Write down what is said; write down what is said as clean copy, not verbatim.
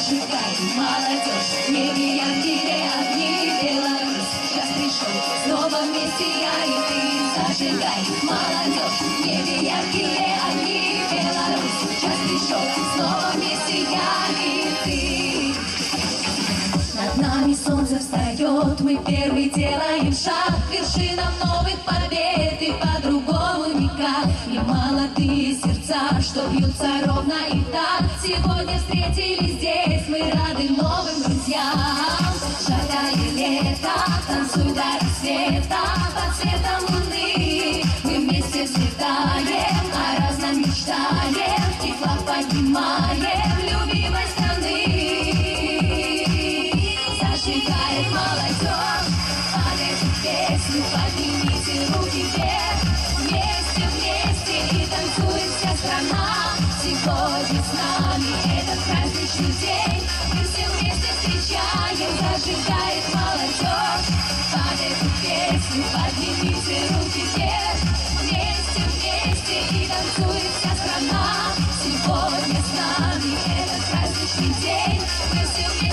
Зажигай, молодежь, небе яркие огни. Беларусь, час пришел, снова вместе я и ты. Зажигай, молодежь, небе яркие огни. Беларусь, час пришел, снова вместе я и ты. Над нами солнце встает, мы первый делаем шаг к вершинам новых побед, и по-другому никак. И молодые сердца, что бьются ровно и так, сегодня встретились здесь, мы рады новым друзьям. Жаркое лето, танцуй до рассвета, под светом луны мы вместе взлетаем, о разном мечтаем, и флаг поднимаем любимой страны. Зажигает молодежь под эту песню, поднимите руки вверх. Вместе, вместе и танцует вся страна. Сегодня с нами этот праздничный день, мы все вместе встречаем. Зажигает молодежь под эту песню, поднимите руки вверх. Вместе, вместе и танцует вся страна. Сегодня с нами этот праздничный день, мы все вместе